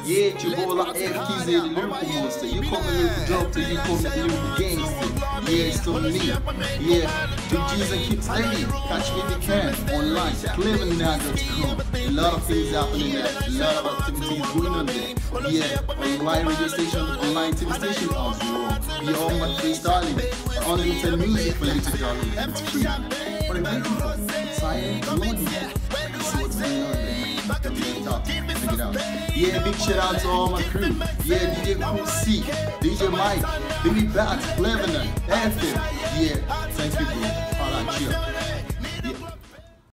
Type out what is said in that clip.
Yeah, it's your boy like FKZ, the lyrical monster. You call me lyrical doctor, you call me the lyrical gangster. Yeah, it's still me. Yeah, Big G's and Kid Steady. Catch me if you can. Online, clevernow.com. A lot of things happening there. A lot of activities going on there. Yeah, online radio station, online TV station as well. Beyond my freestyling. Unlimited music for you to download. It's free. What are you waiting for? Silent loading. See what's going on there. Check it out. Yeah, big shout out to all my crew. Yeah, DJ Cool C, DJ Mike, Baby Bat, Clevernow, FM. Yeah, thank you, bro. Alright, chill.